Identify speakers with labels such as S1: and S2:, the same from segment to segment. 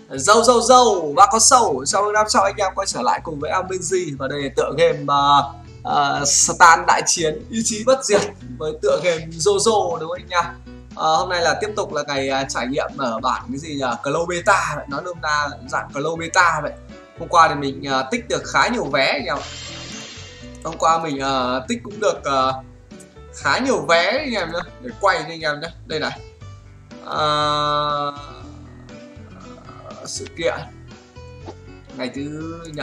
S1: Dâu và có sâu. Sau 5 năm sau anh em quay trở lại cùng với Ambenji và đây là tựa game Stan đại chiến ý chí bất diệt với tựa game Jojo đúng không anh nha. Hôm nay là tiếp tục là ngày trải nghiệm ở bản cái gì nhỉ, Clo Beta vậy, nói nôm na dạng Clo Beta vậy. Hôm qua thì mình tích được khá nhiều vé anh em. Hôm qua mình tích cũng được khá nhiều vé anh em nhé, để quay anh em nhé. Đây này, sự kiện ngày thứ nhận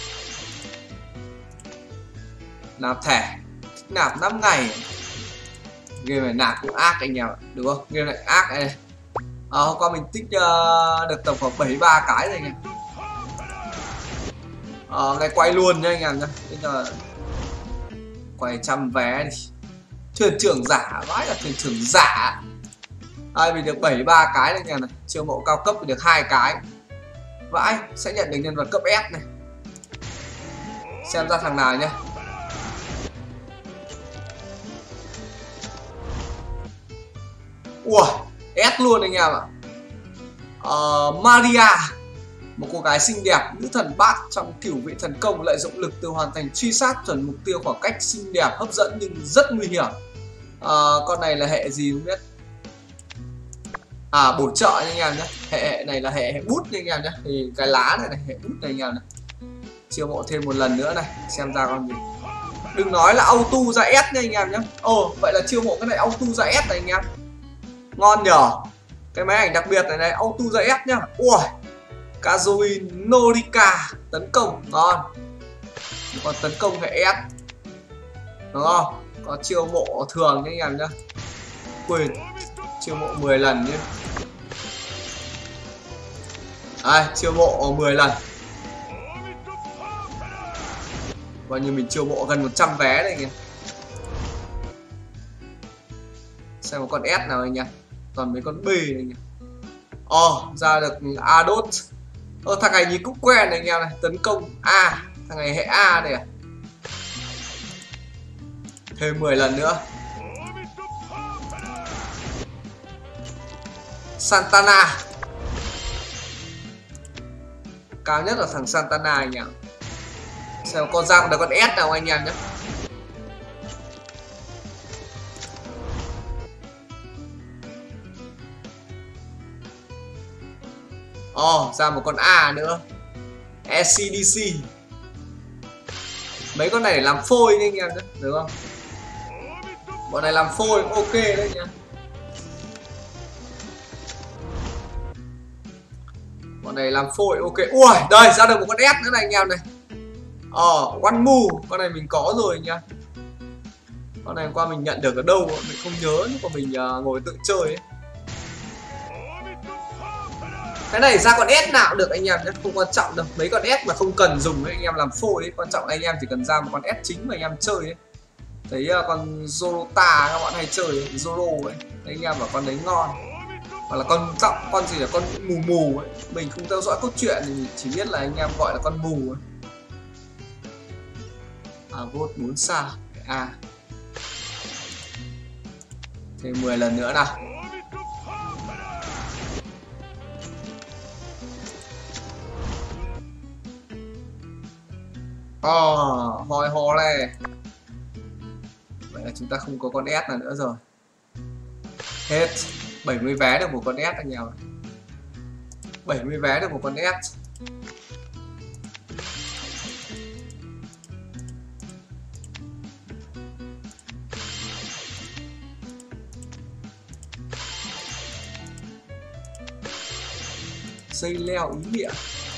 S1: nạp thẻ, nạp 5 ngày. Game này nạp cũng ác anh em ạ, đúng không? Game này ác này. Hôm qua mình tích được tổng khoảng 73 cái rồi anh em. Này quay luôn nha anh em nhé. Bây giờ quay 100 vé đi. Thuyền trưởng giả, vãi là thuyền trưởng giả. Mình được 73 cái đây anh em này. Chiêu mộ cao cấp thì được 2 cái. Vãi, sẽ nhận được nhân vật cấp S này. Xem ra thằng nào nhé. Ủa, S luôn anh em ạ. Maria, một cô gái xinh đẹp, nữ thần bát trong cửu vị thần công, lợi dụng lực từ hoàn thành truy sát chuẩn mục tiêu khoảng cách xinh đẹp, hấp dẫn nhưng rất nguy hiểm. Con này là hệ gì không biết. Bổ trợ nha anh em nhé. Hệ này là hệ bút nha anh em nhé. Thì cái lá này là hệ bút này anh em này. Chiêu mộ thêm một lần nữa này, xem ra con gì. Đừng nói là auto ra S nha anh em nhé. Vậy là chiêu mộ cái này auto ra S này anh em. Ngon nhở. Cái máy ảnh đặc biệt này auto ra S nhá. Ui, Kazuin Norika tấn công ngon. Còn tấn công hệ S đúng không? Có chiêu mộ thường nha anh em nhá. Quên, chiêu mộ 10 lần nhé. Đây, chiêu mộ 10 lần. Coi như mình chiêu mộ gần 100 vé đây kìa. Xem một con S nào anh em. Toàn mấy con B này anh em. Ra được Adot. Thằng này nhìn cũng quen này anh em này. Tấn công A. Thằng này hệ A này à. Thêm 10 lần nữa. Santana. Cao nhất là thằng Santana anh em. Xem con ra được con S nào anh em nhé. Ra một con A nữa. SCDC. Mấy con này để làm phôi nha anh em nhé, được không? Bọn này làm phôi cũng ok đấy nhá. Bọn này làm phôi ok. Ui, đây ra được một con S nữa này anh em này. One Mu, con này mình có rồi nha. Con này hôm qua mình nhận được ở đâu mình không nhớ, nhưng mà mình ngồi tự chơi ấy. Cái này ra con S nào được anh em nhé, không quan trọng đâu. Mấy con S mà không cần dùng ấy, anh em làm phôi ấy. Quan trọng là anh em chỉ cần ra một con S chính mà anh em chơi ấy. Thấy con Zorota các bạn hay chơi ấy, Zoro ấy. Đấy, anh em bảo con đấy ngon. Hoặc là con gì là con mù mù ấy. Mình không theo dõi cốt truyện thì mình chỉ biết là anh em gọi là con mù ấy. Vote 4 sao. Thêm 10 lần nữa nào. Hoi ho này. Vậy là chúng ta không có con S nào nữa rồi. Hết 70 vé được một con S anh em. 70 vé được một con S. Dây leo ý nghĩa.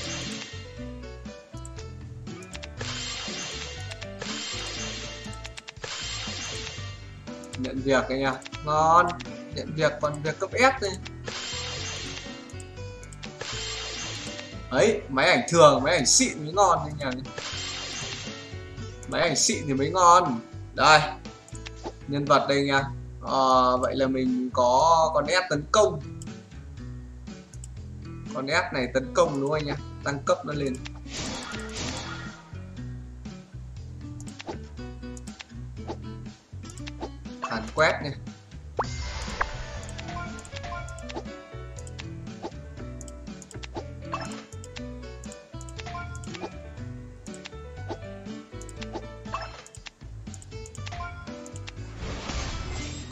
S1: Nhận việc anh em. Ngon. Nhận việc, còn việc cấp S đây. Đấy, máy ảnh thường, máy ảnh xịn mới ngon anh em. Máy ảnh xịn thì mới ngon. Đây, nhân vật đây anh em. Vậy là mình có con S tấn công. Con S này tấn công đúng không anh em? Tăng cấp nó lên. Hàn quét nha.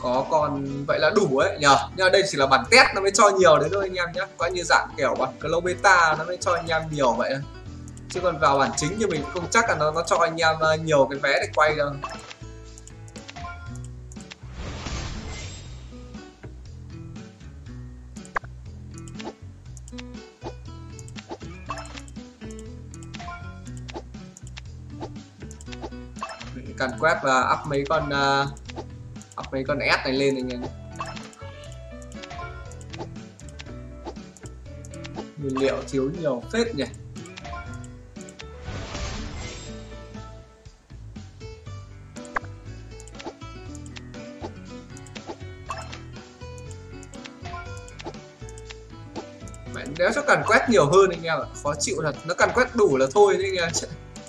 S1: Có còn vậy là đủ ấy nhờ. Nhưng mà đây chỉ là bản test nó mới cho nhiều đấy thôi anh em nhé. Coi như dạng kiểu bản Clone Beta nó mới cho anh em nhiều vậy. Chứ còn vào bản chính thì mình không chắc là nó cho anh em nhiều cái vé để quay đâu. Cần quét và up mấy con S này lên anh em. Nguyên liệu thiếu nhiều phết nhỉ. Nếu cho cần quét nhiều hơn anh em ạ, khó chịu thật. Nó cần quét đủ là thôi đấy anh em.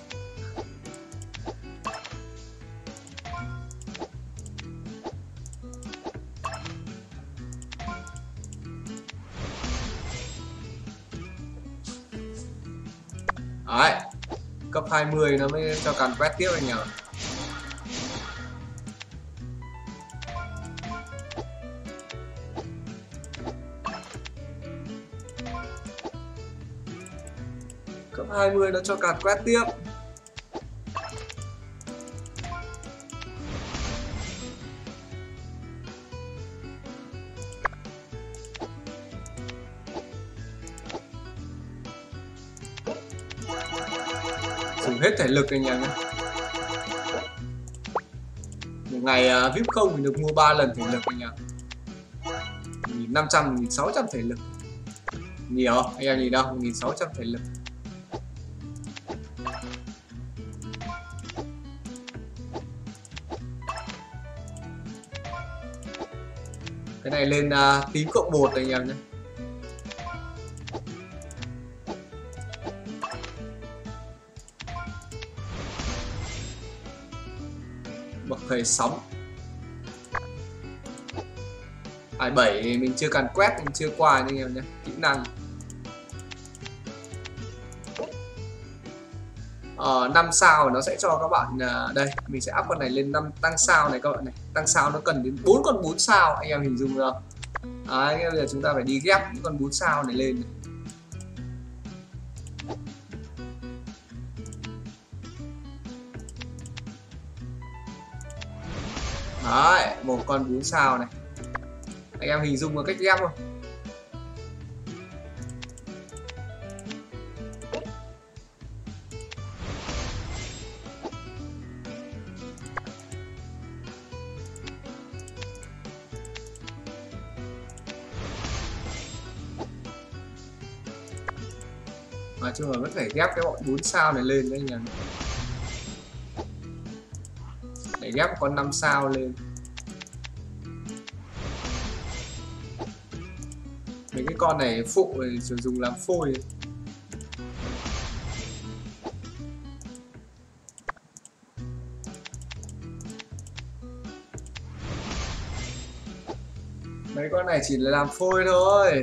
S1: Đấy, cấp 20 nó mới cho cần quét tiếp anh em ạ. Cấp 20 nó cho cần quét tiếp. Dùng hết thể lực anh em nhé. Một ngày VIP không thì được mua 3 lần thể lực anh em. 1500, 1600 thể lực. Nhiều, anh em nhìn đâu, 1600 thể lực. Cái này lên tím cộng 1 anh em nhé. Bậc thầy sóng. 7 mình chưa cần quét, mình chưa qua anh em nhé. Kỹ năng 5 sao nó sẽ cho các bạn đây, mình sẽ up con này lên 5 tăng sao này các bạn này. Tăng sao nó cần đến 4 con 4 sao, anh em hình dung được không? Đấy, bây giờ chúng ta phải đi ghép những con 4 sao này lên này. Đấy, một con 4 sao này. Anh em hình dung vào cách ghép không? Nói chung là vẫn phải ghép cái bọn 4 sao này lên đấy anh em. Để ghép con 5 sao lên. Mấy cái con này phụ thì sử dụng làm phôi. Mấy con này chỉ là làm phôi thôi.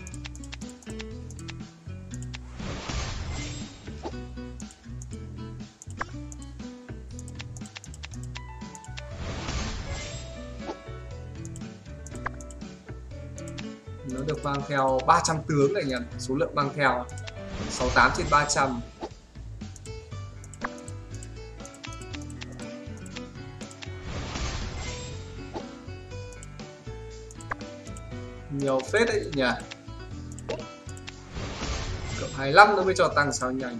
S1: Nó được mang theo 300 tướng này nhỉ, số lượng mang theo 68/300. Nhiều phết đấy nhỉ. Cộng 25 nó mới cho tăng sao nhanh.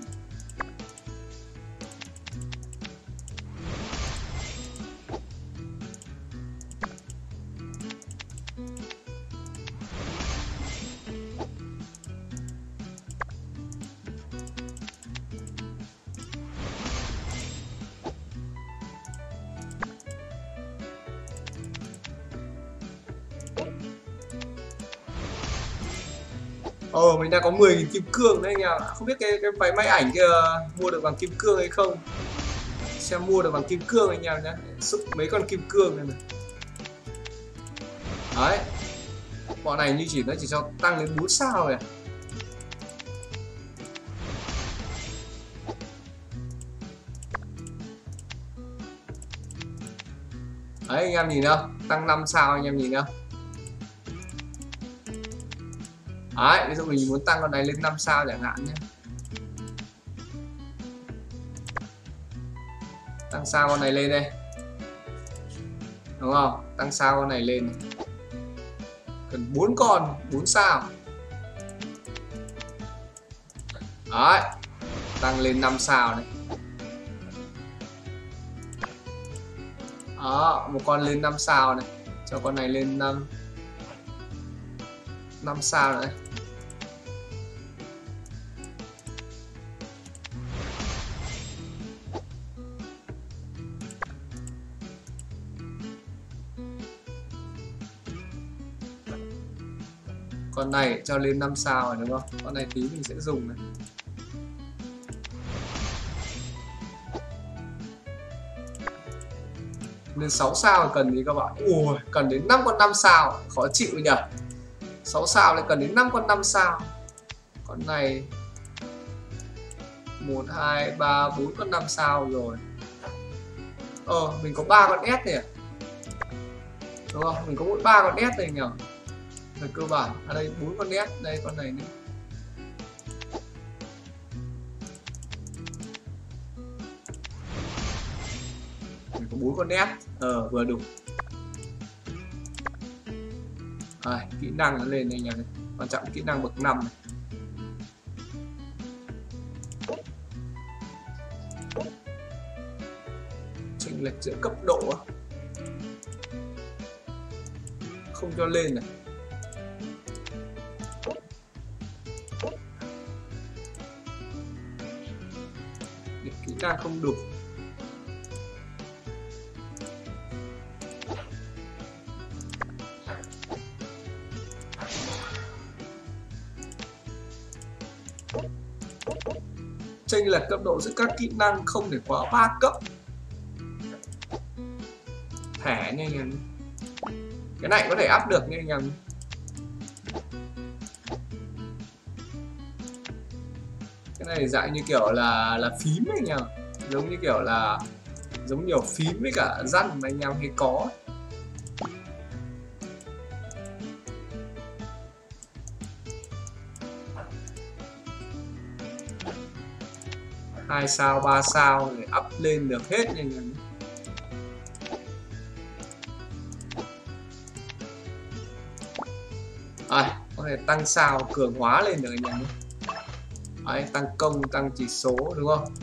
S1: Mình đang có 10.000 kim cương đấy anh em. Không biết cái váy máy ảnh kia mua được bằng kim cương hay không. Xem mua được bằng kim cương anh em nhé. Xúc mấy con kim cương này. Đấy. Bọn này như nó chỉ cho tăng lên 4 sao này. Đấy anh em nhìn không? tăng 5 sao anh em nhìn không? Đấy, ví dụ mình muốn tăng con này lên 5 sao chẳng hạn nhé. Tăng sao con này lên đây. Đúng không? Tăng sao con này lên này. Cần 4 con, 4 sao. Đấy, tăng lên 5 sao này. Đó, một con lên 5 sao này. Cho con này lên 5 sao này. Con này cho lên 5 sao rồi đúng không? Con này tí mình sẽ dùng này. Lên 6 sao cần gì các bạn? Ui, cần đến 5 con 5 sao, khó chịu nhỉ. 6 sao lại cần đến 5 con 5 sao. Con này 1 2 3 4 con 5 sao rồi. Mình có 3 con S này à? Đúng không? Mình có mỗi 3 con S này nhỉ? Về cơ bản ở đây 4 con S, đây con này nữa. Mình có 4 con S, vừa đủ. Kỹ năng nó lên đây nhỉ, quan trọng kỹ năng bậc 5 này. Chênh lệch giữa cấp độ không cho lên này. Kỹ năng không đủ. Chênh lệch cấp độ giữa các kỹ năng không thể quá 3 cấp. Thẻ nha anh em. Cái này có thể áp được nha anh em. Cái này dạng như kiểu là phím anh em, giống như kiểu là giống nhiều phím với cả răn mà anh em hay có. Hai sao 3 sao để up lên được hết nha anh em. Có thể tăng sao cường hóa lên được anh em. Đấy, tăng công, tăng chỉ số đúng không?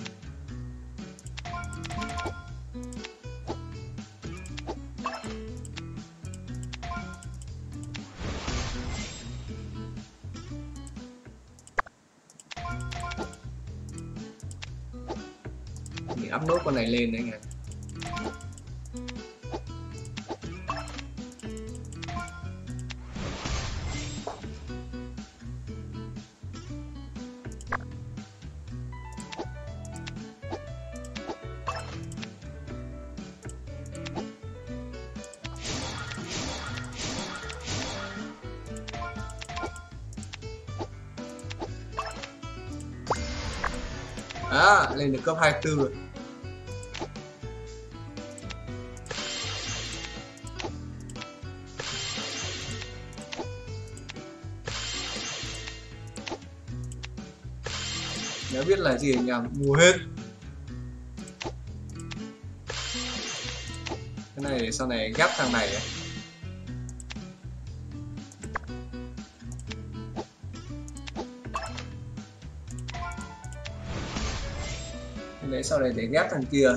S1: Mình up nốt con này lên đấy anh em. Lên được cấp 24 rồi. Nếu biết là gì nhỉ, mua hết. Cái này sau này ghép thằng này ấy. Đấy, sau này để ghép thằng kia.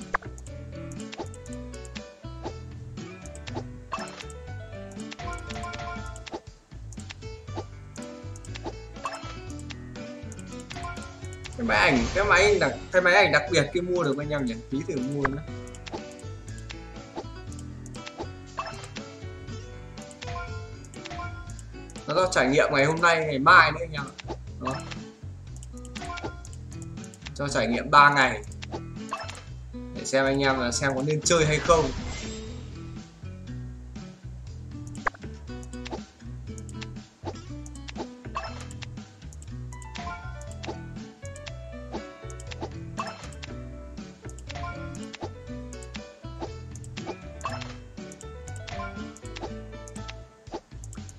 S1: Cái máy ảnh đặc biệt kia mua được anh em nhỉ, tí thử mua nữa. Nó cho trải nghiệm ngày hôm nay ngày mai nữa anh em. Đó. Cho trải nghiệm 3 ngày để xem anh em là xem có nên chơi hay không.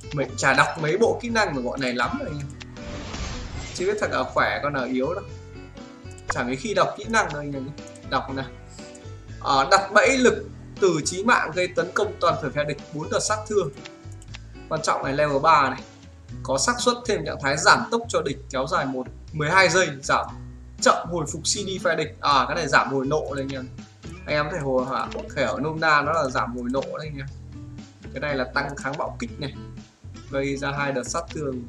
S1: Mình chả đọc mấy bộ kỹ năng của bọn này lắm rồi, chưa biết thật là khỏe con nào yếu đâu, chả mấy khi đọc kỹ năng đâu anh em. Đọc nào. Đặt bẫy lực từ chí mạng gây tấn công toàn thể phe địch 4 đợt sát thương. Quan trọng này level 3 này. Có xác suất thêm trạng thái giảm tốc cho địch kéo dài 12 giây, giảm chậm hồi phục CD phe địch. Cái này giảm hồi nộ đây anh em. Anh em có thể ở nôm na nó là giảm hồi nộ đấy anh em. Cái này là tăng kháng bạo kích này, gây ra 2 đợt sát thương.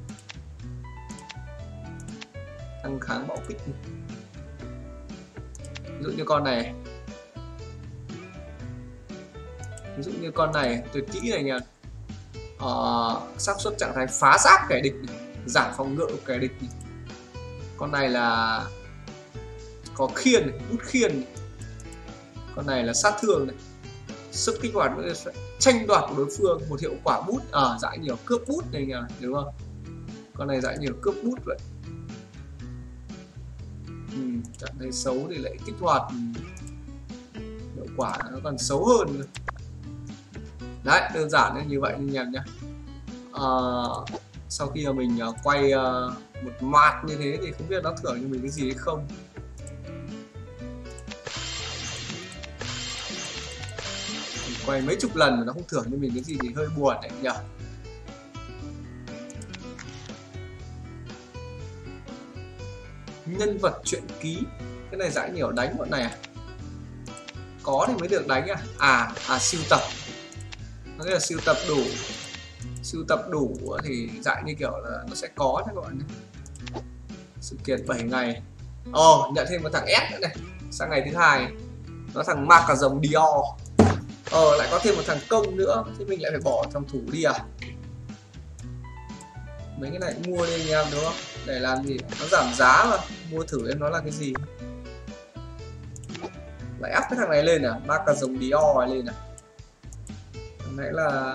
S1: Tăng kháng bạo kích này. Ví dụ như con này tuyệt kỹ này nha. Xác suất trạng thái phá giáp kẻ địch này, giảm phòng ngự của kẻ địch này. Con này là có khiên này, bút khiên này. Con này là sát thương này, sức kích hoạt tranh đoạt của đối phương, một hiệu quả bút, giải nhiều cướp bút này nha, đúng không? Con này giải nhiều cướp bút vậy. Trạng thái xấu thì lại kích hoạt hiệu quả nó còn xấu hơn nữa. Đấy, đơn giản như vậy anh em nhé. Sau khi mà mình quay một mạt như thế thì không biết nó thưởng cho mình cái gì hay không. Mình quay mấy chục lần mà nó không thưởng cho mình cái gì thì hơi buồn đấy nhỉ. Nhân vật truyện ký, cái này giải nhiều đánh bọn này à? Có thì mới được đánh à? Sưu tập. Nó là sưu tập đủ thì dạng như kiểu là nó sẽ có các bạn nhé. Sự kiện 7 ngày. Nhận thêm một thằng S nữa này. Sang ngày thứ 2 nó thằng Mạc cả rồng Dior. Lại có thêm một thằng công nữa thì mình lại phải bỏ thằng thủ đi à? Mấy cái này mua đi anh em đúng không? Để làm gì? Nó giảm giá mà. Mua thử em nó là cái gì? Lại áp cái thằng này lên à? Mạc cả rồng Dior này lên à? Thằng này là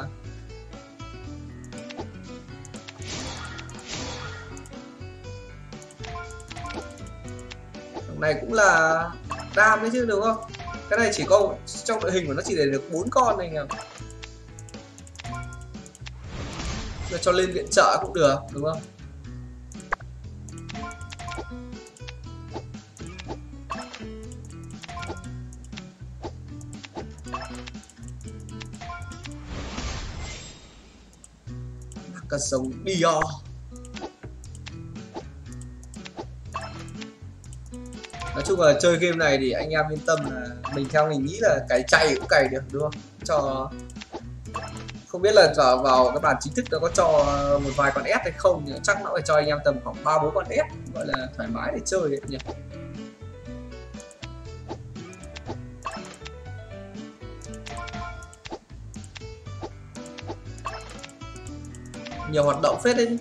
S1: này cũng là đam đấy chứ đúng không? Cái này chỉ có trong đội hình của nó chỉ để được 4 con này anh em. Cho lên viện trợ cũng được đúng không? Cả sống Dior. Nói chung là chơi game này thì anh em yên tâm là theo mình nghĩ là cái cày cũng cày được đúng không? Không biết là vào các bản chính thức nó có cho một vài con S hay không, nhưng chắc nó phải cho anh em tầm khoảng 3-4 con S gọi là thoải mái để chơi đấy nhỉ. Nhiều hoạt động phết đấy.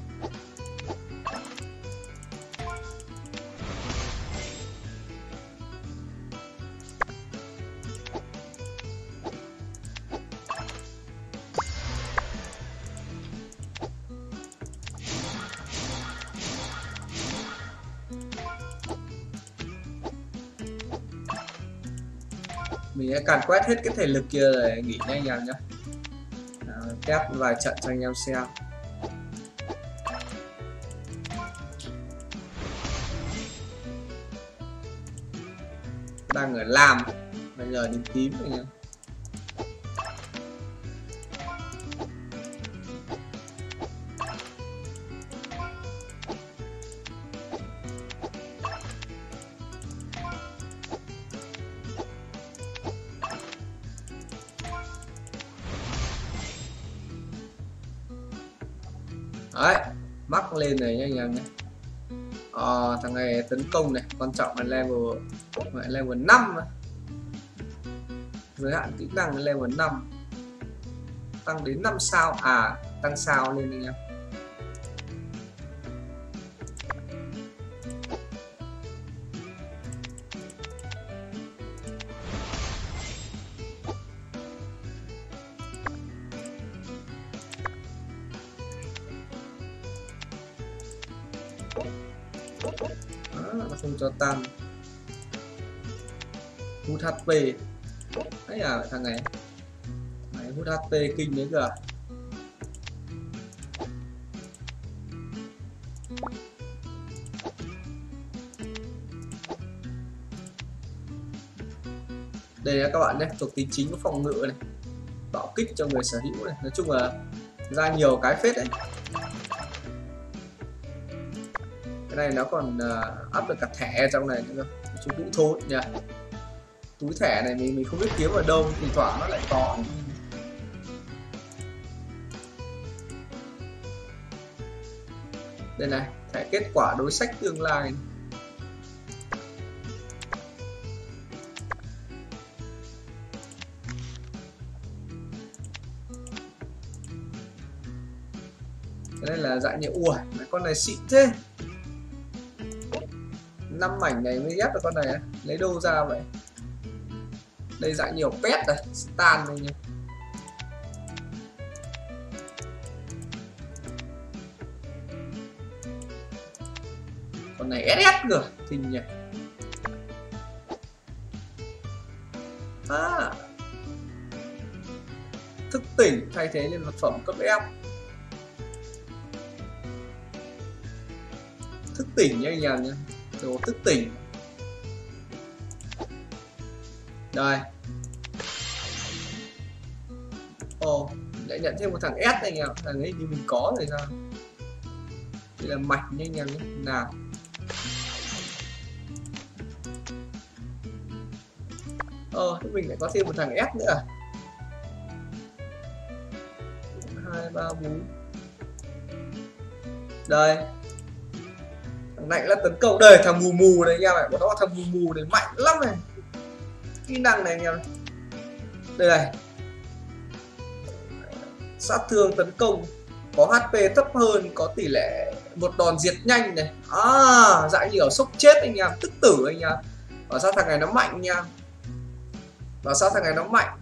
S1: Mình sẽ càn quét hết cái thể lực kia để nghỉ nha anh em nhé. Test vài trận cho anh em xem. Đang ở lam, bây giờ đến tím rồi nha. Đấy, mắc lên rồi nha anh em nhé. Thằng này tấn công này, quan trọng là level 5 mà. Giới hạn kỹ năng level 5 tăng đến 5 sao, tăng sao lên anh em. Nó không cho tăng hút HP ấy thằng này hút HP kinh đấy cơ. Đây là các bạn nhé, thuộc tính chính có phòng ngự này, bạo kích cho người sở hữu này, nói chung là ra nhiều cái phết đấy. Cái này nó còn up được cả thẻ trong này nữa, chú vũ thốn nhỉ. Túi thẻ này mình không biết kiếm ở đâu, thỉnh thoảng nó lại có. Đây này, thẻ kết quả đối sách tương lai. Cái này là dạng như ủa, con này xịn thế. 5 mảnh này mới ghép được con này, lấy đâu ra vậy? Đây dạng nhiều pet này, stan này nhỉ. Con này SS cơ, kinh nhỉ. Thức tỉnh thay thế lên vật phẩm cấp F. Thức tỉnh nha anh em nhé, đồ thức tỉnh. Đây. Ồ, lại nhận thêm một thằng S này anh em, thằng ấy như mình có rồi sao? Đây là mạch nha anh em nhé. Nào. Thế mình lại có thêm một thằng S nữa à? 2, 3, 4. Đây. Thằng này là tấn công. Đây, thằng mù mù này anh em ạ. Nó là thằng mù mù này mạnh lắm này. Kỹ năng này anh em. Đây này. Sát thương tấn công, có HP thấp hơn, có tỷ lệ một đòn diệt nhanh này. Dạng như ở sốc chết anh em, tức tử anh em. Ở sao thằng này nó mạnh nha. Và sao thằng này nó mạnh.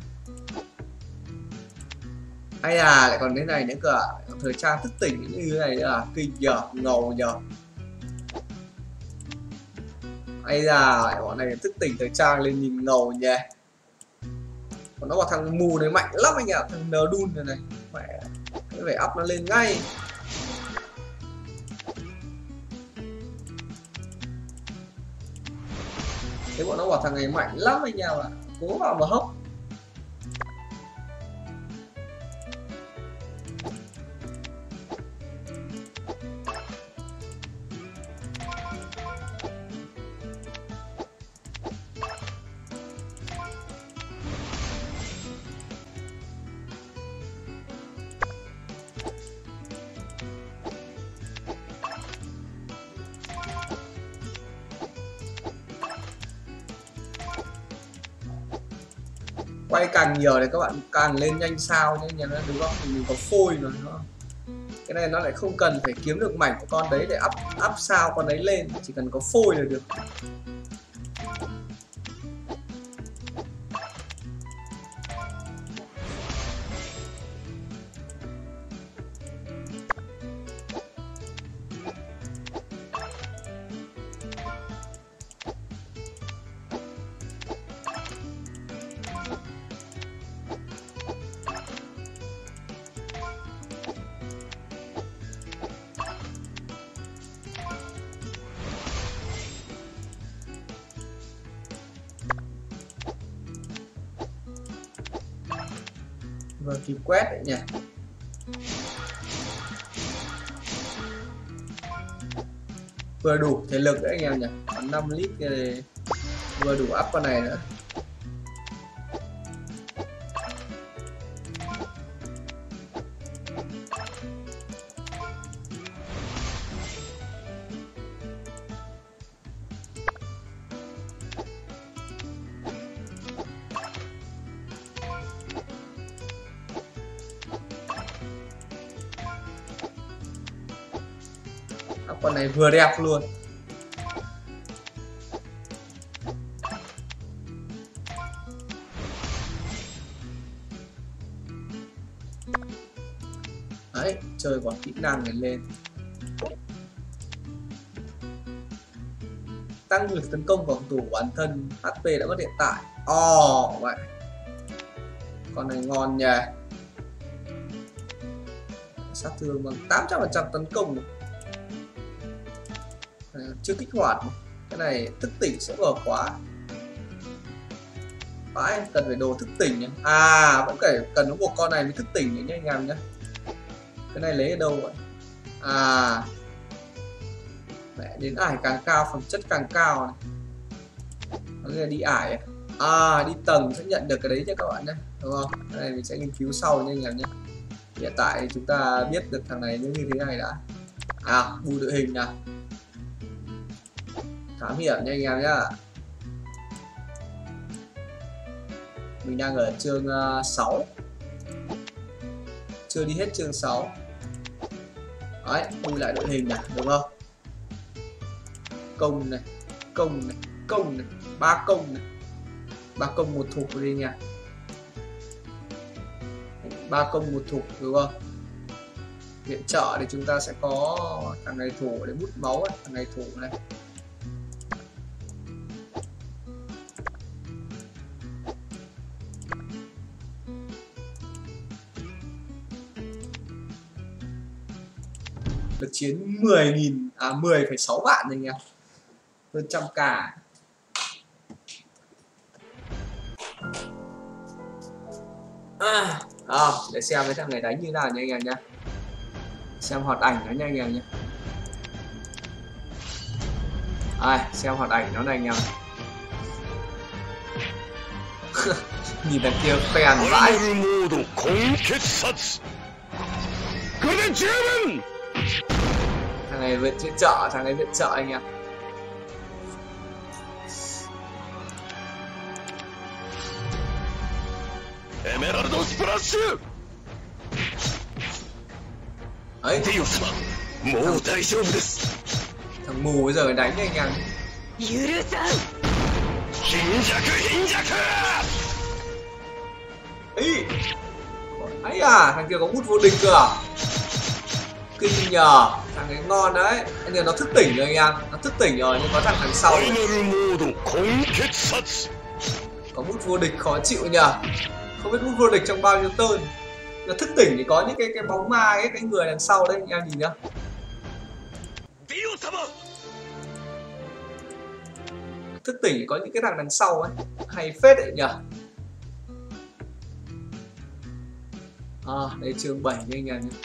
S1: Hay là lại còn cái này nữa cơ, thời trang thức tỉnh như thế này là kinh nhờ, ngầu nhờ. Hay là lại bọn này thức tỉnh thời trang lên nhìn ngầu nhỉ. Còn nó bảo thằng mù này mạnh lắm anh ạ, thằng Ndun này này. Mẹ, phải up nó lên ngay. Thế bọn nó bảo thằng này mạnh lắm anh em ạ, cố vào mà hốc. Quay càng nhiều thì các bạn càng lên nhanh sao nhé, đúng không? Mình có phôi rồi đúng không? Cái này nó lại không cần phải kiếm được mảnh của con đấy để up sao con đấy lên, chỉ cần có phôi là được. Vừa kịp quét đấy nhỉ. Vừa đủ thể lực đấy anh em nhỉ. Còn 5 lít thì vừa đủ up con này nữa. Con này vừa đẹp luôn. Đấy, chơi quả kỹ năng này lên. Tăng lực tấn công phòng thủ của bản thân, HP đã mất hiện tại. Vậy. Con này ngon nhỉ. Sát thương bằng 800% tấn công. Chưa kích hoạt. Cái này thức tỉnh sẽ vừa quá. Phải, cần phải đồ thức tỉnh nhá. À, vẫn phải cần có một con này mới thức tỉnh nhá anh em nhá. Cái này lấy ở đâu vậy? À, mẹ, đến ải càng cao phẩm chất càng cao này. Nó là đi ải à, đi tầng sẽ nhận được cái đấy nha các bạn nhé, đúng không? Cái này mình sẽ nghiên cứu sau nha anh em nhé. Hiện tại thì chúng ta biết được thằng này như thế này đã. À, bù đội hình nào, thám hiểm nha anh em nhá. Mình đang ở chương 6, chưa đi hết chương 6. Đấy, bù lại đội hình này, đúng không? Công này, công này, công này, 3 công này, 3 công 1 thủ đi nha. 3 công 1 thủ, đúng không? Viện trợ thì chúng ta sẽ có thằng này thủ để bút máu ấy, thằng này thủ này. Được chiến 10.000 à 10,6 vạn anh em. Hơn 100k. Để xem cái thằng này đánh như nào nha anh em nhé. Xem hoạt ảnh nó nha anh em nhé. Xem hoạt ảnh nó này anh em. Nhìn thằng kia phèn vãi. Thằng này viện trợ, thằng này viện trợ anh em.
S2: Emerald Splash.
S1: Ấy, thằng mù bây giờ đánh anh em. Ấy à, thằng kia có bút vô địch cơ à? Kinh nhờ, thằng ấy ngon đấy. Anh em nó thức tỉnh rồi anh em, nó thức tỉnh rồi nhưng có thằng đằng sau này. Có bút vô địch khó chịu nhờ. Không biết bút vô địch trong bao nhiêu tên. Nó thức tỉnh thì có những cái bóng ma ấy, cái người đằng sau đấy anh em nhìn nhá. Thức tỉnh thì có những cái thằng đằng sau ấy, hay phết đấy nhờ. Đây chương 7 nha anh em nhé.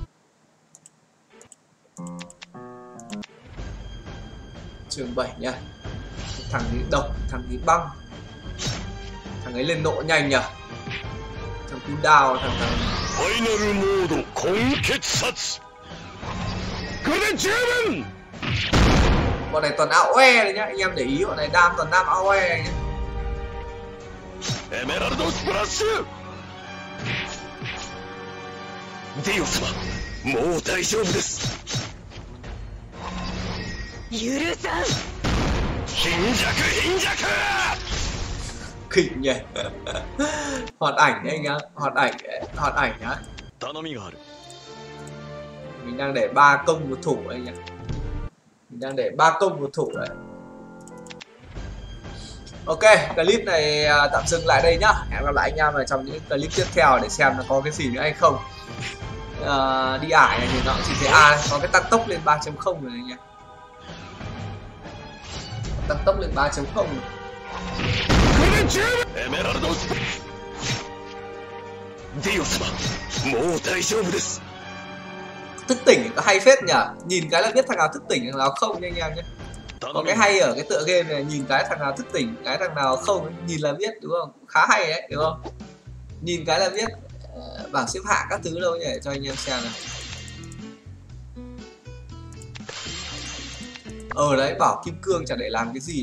S1: Chương 7 nha. Thằng ấy độc, thằng ấy băng. Thằng ấy lên nộ nhanh nhờ. Thằng cú đào, thằng
S2: Final mode Konketsu.
S1: bọn này toàn AOE đấy nhá, anh em để ý bọn này đam toàn đam AOE nhá.
S2: Emerald Splash. Dio-sama, mou daijoubu desu. Yurusan. Hinjaku.
S1: Kinh nhỉ. Hoạt ảnh đấy anh em, hoạt ảnh nhá. Mình đang để 3 công 1 thủ anh nhỉ. Mình đang để 3 công 1 thủ đấy. Ok, clip này tạm dừng lại đây nhá. Hẹn gặp lại anh em ở trong những clip tiếp theo để xem nó có cái gì nữa hay không. Đi ải này thì nó chỉ thấy có cái tăng tốc lên 3.0 rồi anh em. Tăng tốc lên 3.0 rồi. Thức tỉnh có hay phết nhỉ. Nhìn cái là biết thằng nào thức tỉnh thằng nào không nha anh em nhé. Có cái hay ở cái tựa game này, nhìn cái thằng nào thức tỉnh cái thằng nào không, nhìn là biết đúng không, khá hay đấy đúng không, nhìn cái là biết. Bảng xếp hạng các thứ đâu nhỉ, cho anh em xem này. Đấy bảo kim cương chẳng để làm cái gì.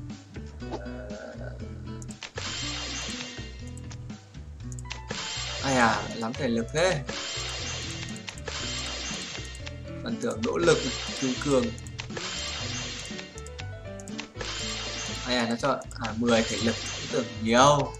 S1: Lắm thể lực thế. Phần thưởng nỗ lực kim cương. Nó cho 10 thể lực, tưởng nhiều.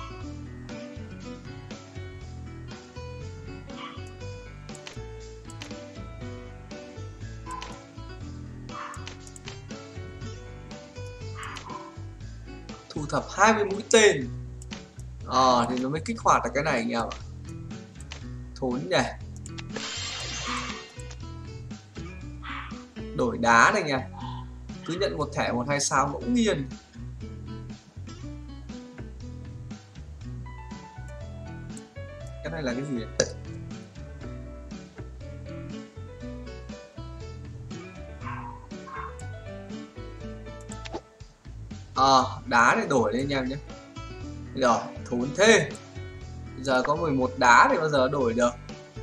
S1: Thu thập 20 mũi tên. Thì nó mới kích hoạt được cái này anh em ạ. Thốn nhỉ. Đổi đá này nha. Cứ nhận một thẻ 1-2 sao ngẫu nhiên. Cái này là cái gì vậy? Đá để đổi lên anh em nhé. Rồi, thốn thế. Bây giờ có 11 đá thì bao giờ đổi được.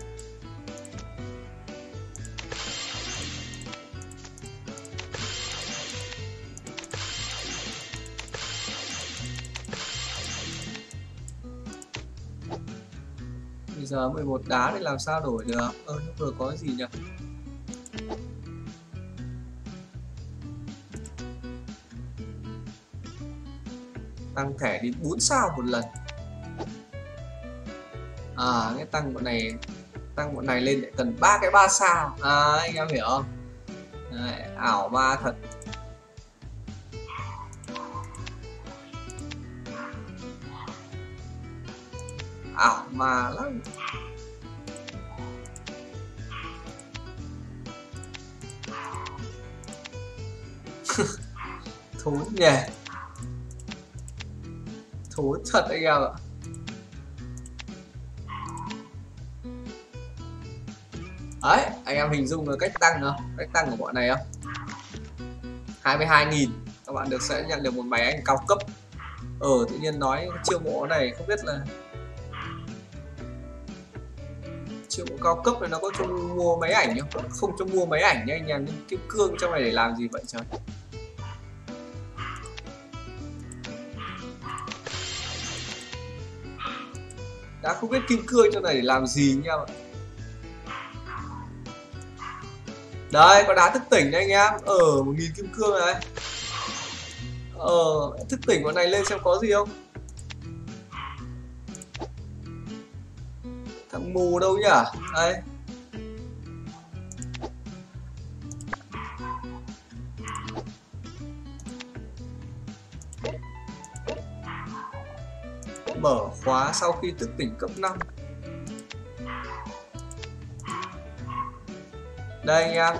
S1: Bây giờ 11 đá thì làm sao đổi được? Lúc vừa có gì nhỉ? Tăng thẻ đến 4 sao một lần. Cái tăng bọn này lên lại cần 3 cái 3 sao. Anh em hiểu không? Đấy, ảo ma thật. Ảo ma lắm. Thốn nhỉ. Thốn thật anh em ạ. Đấy, anh em hình dung được cách tăng không? Cách tăng của bọn này không? 22.000 các bạn sẽ nhận được một máy ảnh cao cấp. Tự nhiên nói chiêu mộ này không biết là chiêu mộ cao cấp này nó có cho mua máy ảnh không? Không cho mua máy ảnh nha anh em. Kim cương trong này để làm gì vậy trời? Đã không biết kim cương trong này để làm gì nha bạn. Đây có đá thức tỉnh đấy anh em. 1.000 kim cương này. Thức tỉnh con này lên xem có gì không. Thằng mù đâu nhỉ? Đây. Mở khóa sau khi thức tỉnh cấp 5. Đây anh em.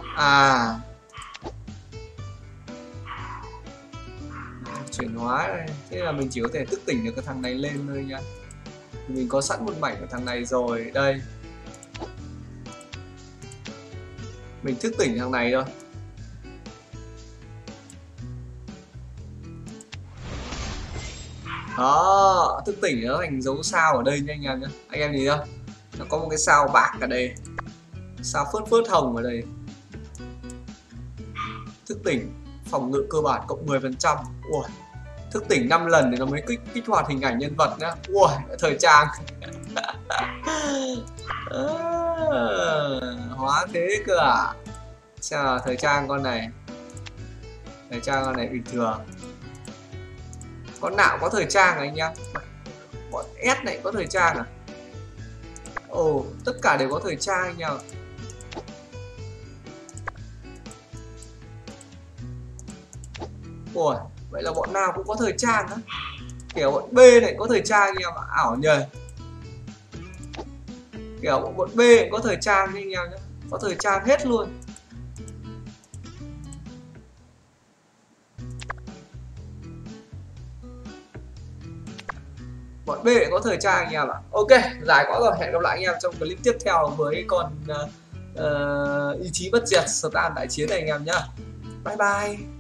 S1: Chuyển hóa đây. Thế là mình chỉ có thể thức tỉnh được cái thằng này lên thôi nhá. Mình có sẵn một mảnh của thằng này rồi. Đây. Mình thức tỉnh thằng này thôi. Đó, thức tỉnh nó thành dấu sao ở đây nha anh em nhé. Anh em nhìn không? Nó có một cái sao bạc ở đây, sao phớt hồng ở đây. Thức tỉnh phòng ngự cơ bản cộng 10%. Ui, thức tỉnh 5 lần thì nó mới kích hoạt hình ảnh nhân vật nhá. Ui, thời trang. Hóa thế cơ à? Xem là thời trang con này. Thời trang con này bình thường. Con nào có thời trang anh em? Bọn S này có thời trang à? Tất cả đều có thời trang anh em. Ủa, vậy là bọn nào cũng có thời trang á? Kiểu bọn B này có thời trang anh em ạ. Ảo nhờ. Kiểu bọn B có thời trang anh em nhé. Có thời trang hết luôn. Bọn B có thời trang anh em ạ. Ok, dài quá rồi. Hẹn gặp lại anh em trong clip tiếp theo với con ý chí bất diệt Stan đại chiến này anh em nhá. Bye bye.